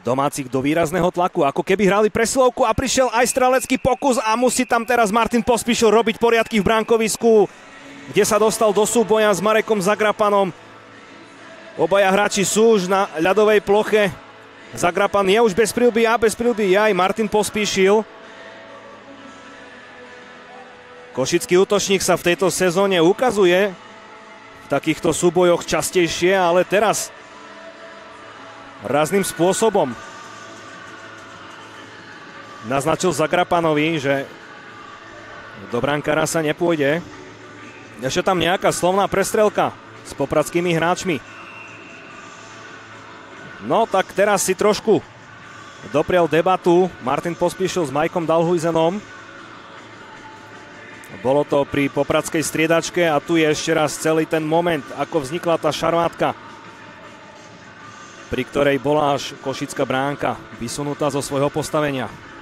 domácich do výrazného tlaku, ako keby hrali presilovku a prišiel aj strelecký pokus a musí tam teraz Martin Pospíšil robiť poriadky v bránkovisku, kde sa dostal do súboja s Marekom Zagrapanom. Obaja hráči sú už na ľadovej ploche. Zagrapan je už bez prilby a bez prilby je aj Martin Pospíšil. Košický útočník sa v tejto sezóne ukazuje v takýchto súbojoch častejšie, ale teraz razným spôsobom naznačil Zagrapanovi, že do brankára sa nepôjde. Ešte tam nejaká slovná prestrelka s popradskými hráčmi. No tak teraz si trošku doprial debatu Martin Pospíšil s Majkom Dalhujzenom. Bolo to pri popradskej striedačke a tu je ešte raz celý ten moment, ako vznikla tá šarvátka, pri ktorej bola až košická bránka vysunutá zo svojho postavenia.